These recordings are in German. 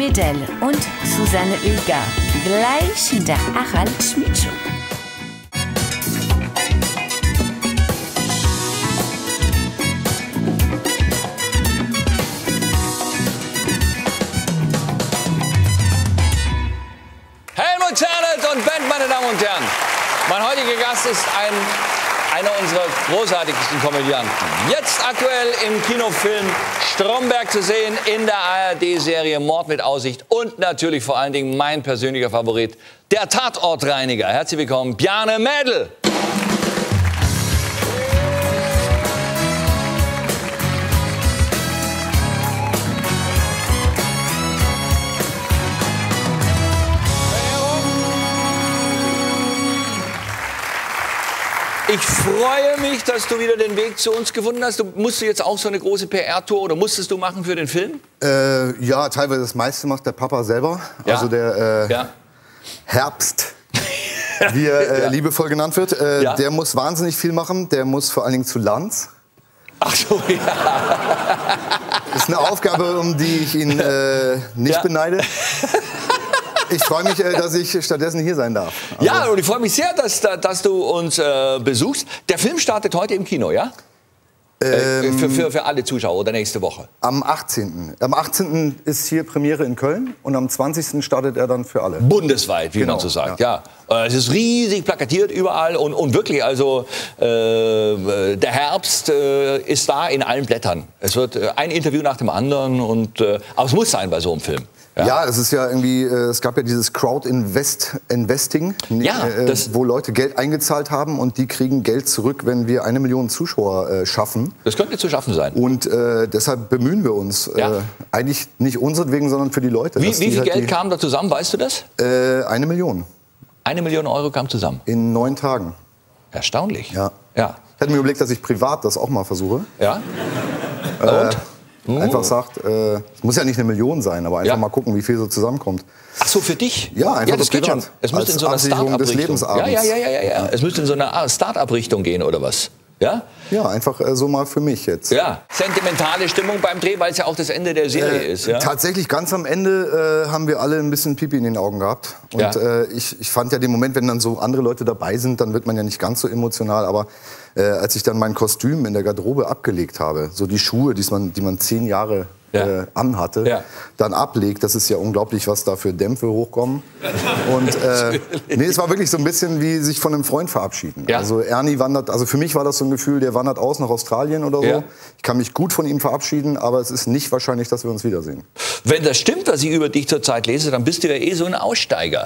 Medel und Susanne Oeger. Gleich in der Harald Schmidt Show. Helmut Zerlett und Band, meine Damen und Herren. Mein heutiger Gast ist einer unserer großartigsten Komödianten. Jetzt aktuell im Kinofilm Stromberg zu sehen, in der ARD-Serie Mord mit Aussicht und natürlich vor allen Dingen mein persönlicher Favorit, der Tatortreiniger. Herzlich willkommen, Bjarne Mädel. Ich freue mich, dass du wieder den Weg zu uns gefunden hast. Musst du jetzt auch so eine große PR-Tour oder musstest du machen für den Film? Ja, teilweise das meiste macht der Papa selber. Ja. Also der Herbst, wie er liebevoll genannt wird. Der muss wahnsinnig viel machen. Der muss vor allen Dingen zu Lanz. Ach so, ja. Das ist eine Aufgabe, um die ich ihn nicht beneide. Ich freue mich, dass ich stattdessen hier sein darf. Also ja, und ich freue mich sehr, dass du uns besuchst. Der Film startet heute im Kino, ja? Für alle Zuschauer oder nächste Woche? Am 18. Am 18. ist hier Premiere in Köln und am 20. startet er dann für alle. Bundesweit, wie man so sagt, ja. Es ist riesig plakatiert überall und wirklich, also der Herbst ist da in allen Blättern. Es wird ein Interview nach dem anderen, aber es muss sein bei so einem Film. Ja, es ist ja irgendwie, es gab ja dieses Crowd-Investing, wo Leute Geld eingezahlt haben und die kriegen Geld zurück, wenn wir 1 Million Zuschauer schaffen. Das könnte zu schaffen sein. Und deshalb bemühen wir uns, eigentlich nicht unseretwegen, sondern für die Leute. Wie viel Geld kam da zusammen, weißt du das? 1 Million. 1 Million Euro kam zusammen? In 9 Tagen. Erstaunlich. Ja. Ich hatte mir überlegt, dass ich privat das auch mal versuche. Ja? Und? Einfach sagt, es muss ja nicht 1 Million sein, aber einfach mal gucken, wie viel so zusammenkommt. Ach so, für dich? Ja, einfach das geht schon. Es müsste in so einer Start-up-Richtung. Ja. Es müsste in so einer Start-up-Richtung gehen oder was? Ja? Ja, einfach so mal für mich jetzt. Ja, sentimentale Stimmung beim Dreh, weil es ja auch das Ende der Serie ist. Ja? Tatsächlich, ganz am Ende haben wir alle ein bisschen Pipi in den Augen gehabt. Und ich fand ja den Moment, wenn dann so andere Leute dabei sind, dann wird man ja nicht ganz so emotional. Aber als ich dann mein Kostüm in der Garderobe abgelegt habe, so die Schuhe, die man 10 Jahre anhatte, dann ablegt, das ist ja unglaublich, was da für Dämpfe hochkommen. Und es war wirklich so ein bisschen wie sich von einem Freund verabschieden. Ja. Also Ernie wandert, also für mich war das so ein Gefühl, der wandert aus nach Australien oder so. Ja. Ich kann mich gut von ihm verabschieden, aber es ist nicht wahrscheinlich, dass wir uns wiedersehen. Wenn das stimmt, was ich über dich zurzeit lese, dann bist du ja eh so ein Aussteiger.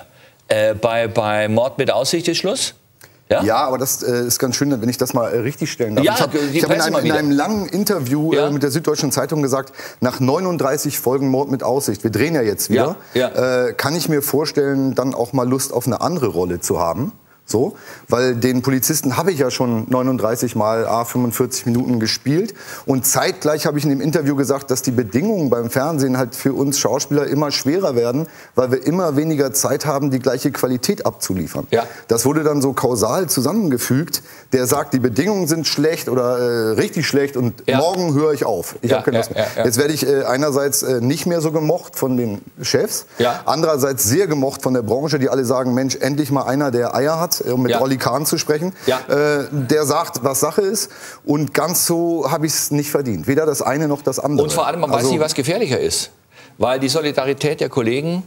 Bei Mord mit Aussicht ist Schluss? Ja, aber das ist ganz schön, wenn ich das mal richtig stellen darf. Ja, ich habe in einem langen Interview mit der Süddeutschen Zeitung gesagt, nach 39 Folgen Mord mit Aussicht, wir drehen ja jetzt wieder, kann ich mir vorstellen, dann auch mal Lust auf eine andere Rolle zu haben. So, weil den Polizisten habe ich ja schon 39 mal 45 Minuten gespielt und zeitgleich habe ich in dem Interview gesagt, dass die Bedingungen beim Fernsehen halt für uns Schauspieler immer schwerer werden, weil wir immer weniger Zeit haben, die gleiche Qualität abzuliefern. Ja. Das wurde dann so kausal zusammengefügt, der sagt, die Bedingungen sind schlecht oder richtig schlecht und morgen höre ich auf. Ich habe keine Lust mehr. Jetzt werde ich einerseits nicht mehr so gemocht von den Chefs, andererseits sehr gemocht von der Branche, die alle sagen, Mensch, endlich mal einer, der Eier hat, um mit Olli Kahn zu sprechen, der sagt, was Sache ist. Und ganz so habe ich es nicht verdient. Weder das eine noch das andere. Und vor allem, man weiß nicht, was gefährlicher ist. Weil die Solidarität der Kollegen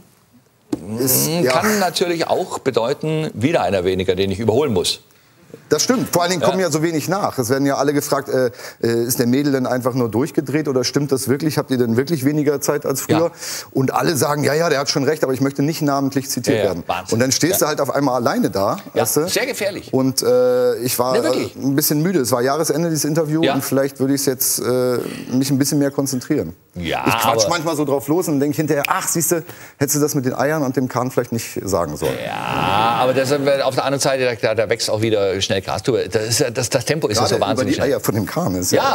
kann natürlich auch bedeuten, wieder einer weniger, den ich überholen muss. Das stimmt. Vor allen Dingen kommen ja so wenig nach. Es werden ja alle gefragt, ist der Mädel denn einfach nur durchgedreht oder stimmt das wirklich? Habt ihr denn wirklich weniger Zeit als früher? Ja. Und alle sagen, ja, der hat schon recht, aber ich möchte nicht namentlich zitiert werden. Wahnsinn. Und dann stehst du halt auf einmal alleine da. Weißt du? Sehr gefährlich. Und ich war ein bisschen müde. Es war Jahresende, dieses Interview. Und vielleicht würde ich jetzt mich ein bisschen mehr konzentrieren. Ja, ich quatsch manchmal so drauf los und denke hinterher, ach, siehste, hättest du das mit den Eiern und dem Kahn vielleicht nicht sagen sollen. Ja, aber das, auf der anderen Seite, da wächst auch wieder schnell Gras. Das Tempo ist ja so wahnsinnig. Die Eier von dem Kahn ist ja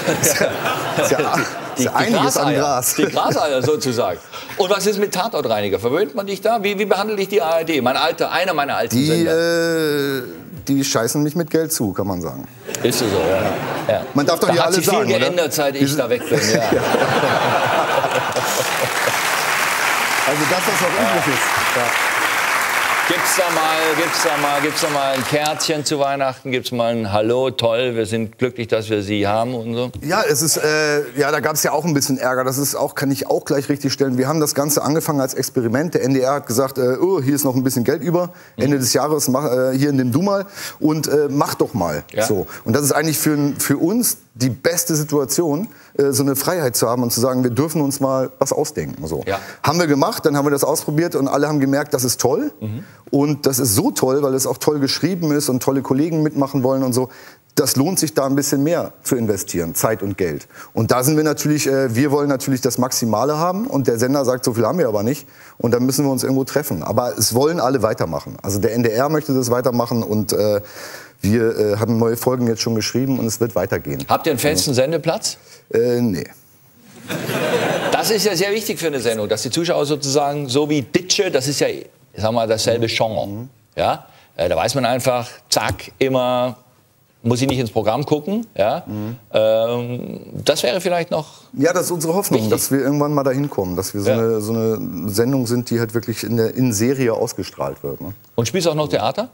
einiges an Gras. Die Graseier sozusagen. Und was ist mit Tatortreiniger? Verwöhnt man dich da? Wie behandelt dich die ARD? Einer meiner alten Sender. Die scheißen mich mit Geld zu, kann man sagen. Ist so, ja. Man darf doch nicht alles sagen, oder? Da hat sich viel geändert, seit ich da weg bin. Ja. Also das, was noch übrig ist. Ja. Gibt's da mal ein Kärtchen zu Weihnachten? Gibt's mal ein Hallo, toll, wir sind glücklich, dass wir Sie haben und so? Ja, es ist, da gab es ja auch ein bisschen Ärger. Das ist auch, kann ich auch gleich richtig stellen. Wir haben das Ganze angefangen als Experiment. Der NDR hat gesagt, hier ist noch ein bisschen Geld über. Ende des Jahres, hier nimm du mal und mach doch mal. Ja. So. Und das ist eigentlich für uns die beste Situation, so eine Freiheit zu haben und zu sagen, wir dürfen uns mal was ausdenken. So. Ja. Haben wir gemacht, dann haben wir das ausprobiert und alle haben gemerkt, das ist toll. Und das ist so toll, weil es auch toll geschrieben ist und tolle Kollegen mitmachen wollen und so. Das lohnt sich da ein bisschen mehr zu investieren, Zeit und Geld. Und da sind wir natürlich, wir wollen natürlich das Maximale haben und der Sender sagt, so viel haben wir aber nicht. Und dann müssen wir uns irgendwo treffen. Aber es wollen alle weitermachen. Also der NDR möchte das weitermachen und wir haben neue Folgen jetzt schon geschrieben und es wird weitergehen. Habt ihr einen festen Sendeplatz? Nee. Das ist ja sehr wichtig für eine Sendung, dass die Zuschauer sozusagen, so wie Ditsche, das ist ja, sagen wir mal, dasselbe Genre. Ja? Da weiß man einfach, zack, immer, muss ich nicht ins Programm gucken. Ja? Das wäre vielleicht noch. Ja, das ist unsere Hoffnung, wichtig, dass wir irgendwann mal dahin kommen, dass wir so eine Sendung sind, die halt wirklich in Serie ausgestrahlt wird. Ne? Und spielst du auch noch Theater?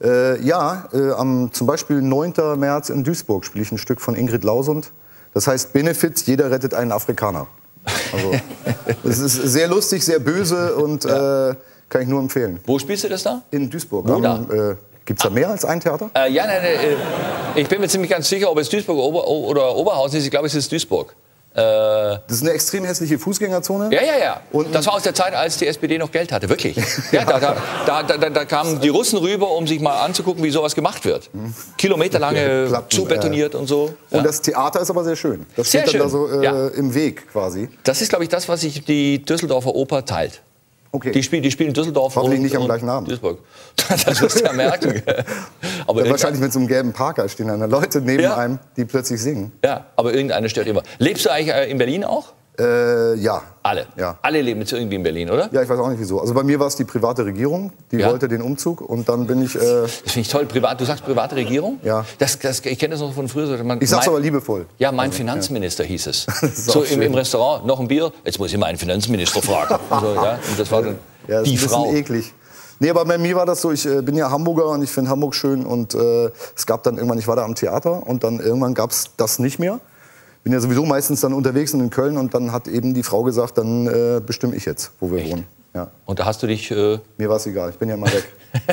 Zum Beispiel 9. März in Duisburg spiele ich ein Stück von Ingrid Lausund. Das heißt Benefit, jeder rettet einen Afrikaner. Also, es ist sehr lustig, sehr böse und kann ich nur empfehlen. Wo spielst du das da? In Duisburg. Gibt es da mehr als ein Theater? Ich bin mir ziemlich ganz sicher, ob es Duisburg oder Oberhausen ist. Ich glaube, es ist Duisburg. Das ist eine extrem hässliche Fußgängerzone. Ja. Und das war aus der Zeit, als die SPD noch Geld hatte, wirklich. Ja, da kamen die Russen rüber, um sich mal anzugucken, wie sowas gemacht wird. Kilometerlange zubetoniert und so. Ja. Und das Theater ist aber sehr schön. Das steht dann da so im Weg quasi. Das ist, glaube ich, das, was sich die Düsseldorfer Oper teilt. Okay. Die spielen in Düsseldorf und nicht am gleichen Abend. Duisburg. Das wirst du ja merken. Aber wahrscheinlich mit so einem gelben Parker stehen dann Leute neben einem, die plötzlich singen. Ja, aber irgendeine stört immer. Lebst du eigentlich in Berlin auch? Ja. Alle? Ja. Alle leben jetzt irgendwie in Berlin, oder? Ja, ich weiß auch nicht wieso. Also bei mir war es die private Regierung, die wollte den Umzug und dann bin ich... Das finde ich toll. Du sagst private Regierung? Ja. Ich kenne das noch von früher. Ich sag's aber liebevoll. Ja, mein Finanzminister hieß es. So im Restaurant, noch ein Bier, jetzt muss ich mal einen Finanzminister fragen. Also, und das war dann die Frau. Das ist eklig. Nee, aber bei mir war das so, ich bin ja Hamburger und ich finde Hamburg schön und es gab dann irgendwann, ich war da am Theater und dann irgendwann gab es das nicht mehr. Bin ja sowieso meistens dann unterwegs in Köln und dann hat eben die Frau gesagt, dann bestimme ich jetzt, wo wir wohnen. Ja. Und da hast du dich... Mir war es egal, ich bin ja mal weg.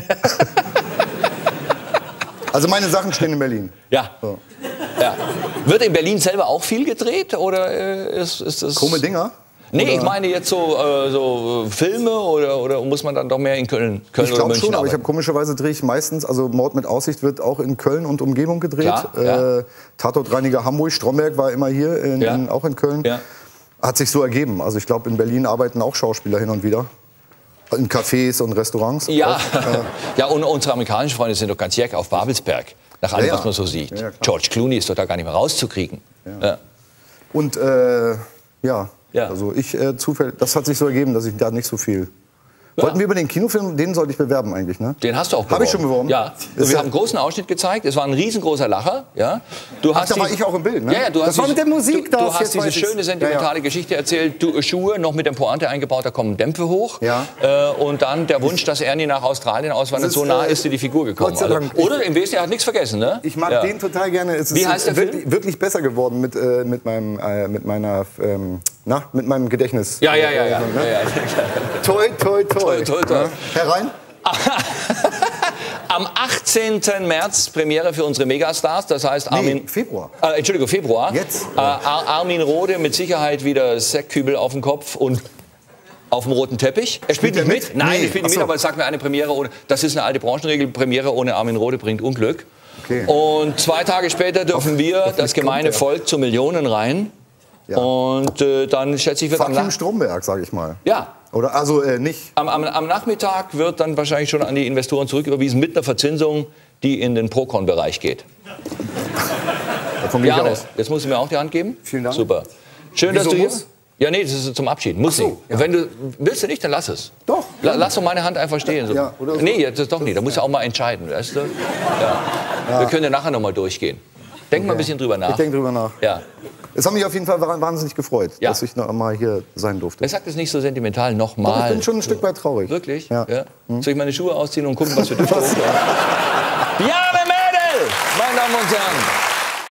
Also meine Sachen stehen in Berlin. Ja. So. Ja. Wird in Berlin selber auch viel gedreht oder ist das... Krumme Dinger? Nee, oder? Ich meine jetzt so Filme oder muss man dann doch mehr in Köln oder München arbeiten? Schon, aber ich habe komischerweise drehe ich meistens, also Mord mit Aussicht wird auch in Köln und Umgebung gedreht. Klar, Tatortreiniger Hamburg, Stromberg war immer hier, auch in Köln. Ja. Hat sich so ergeben. Also ich glaube, in Berlin arbeiten auch Schauspieler hin und wieder. In Cafés und Restaurants. Ja, ja, und unsere amerikanischen Freunde sind doch ganz jack auf Babelsberg. Nach allem, was man so sieht. Ja, George Clooney ist doch da gar nicht mehr rauszukriegen. Ja. Ja. Und ja, also das hat sich so ergeben, dass ich da nicht so viel... Ja. Wollten wir über den Kinofilm, den sollte ich bewerben eigentlich, ne? Den hast du auch beworben. Habe ich schon beworben? Ja. Wir haben einen großen Ausschnitt gezeigt, es war ein riesengroßer Lacher. Ja. Da war ich auch im Bild, ne? Ja, das war mit der Musik. Du hast diese schöne sentimentale Geschichte erzählt, Schuhe, noch mit der Pointe eingebaut, da kommen Dämpfe hoch. Ja. Und dann der Wunsch, dass Ernie nach Australien auswandert, so nah ist dir die Figur gekommen. Also, oder im Wesentlichen, er hat nichts vergessen, ne? Ich mag den total gerne. Wie heißt der Film? Wirklich besser geworden mit meinem Gedächtnis. Ja. Toi, toi, toi. Herein. Am 18. März Premiere für unsere Megastars, das heißt Februar. Februar. Jetzt. Armin Rohde mit Sicherheit wieder Säckkübel auf dem Kopf und auf dem roten Teppich. Er spielt nicht mit? Nein, er spielt nicht mit, aber sag mir eine Premiere ohne... Das ist eine alte Branchenregel, Premiere ohne Armin Rohde bringt Unglück. Okay. Und 2 Tage später dürfen wir, das gemeine Volk, zu Millionen rein. Ja. Und dann schätze ich... Fucking Stromberg, sag ich mal. Ja. Oder also nicht. Am Nachmittag wird dann wahrscheinlich schon an die Investoren zurücküberwiesen mit einer Verzinsung, die in den Procon-Bereich geht. Davon gehe ich aus. Jetzt musst du mir auch die Hand geben. Vielen Dank. Super. Schön, dass du hier... Ja, nee, das ist zum Abschied. Muss nicht. Ja. Wenn du willst, nicht, dann lass es. Doch. Lass doch meine Hand einfach stehen. So. Ja, oder so. Nee, das doch nicht. Da musst du auch mal entscheiden, weißt du? Ja. Wir können ja nachher noch mal durchgehen. Denk mal ein bisschen drüber nach. Ich denke drüber nach. Ja. Es hat mich auf jeden Fall wahnsinnig gefreut, dass ich noch mal hier sein durfte. Wer sagt es nicht so sentimental nochmal? Ich bin schon ein Stück weit traurig. Wirklich? Ja. Soll ich meine Schuhe ausziehen und gucken, was wir durchgezogen haben? Bjarne Mädel, meine Damen und Herren.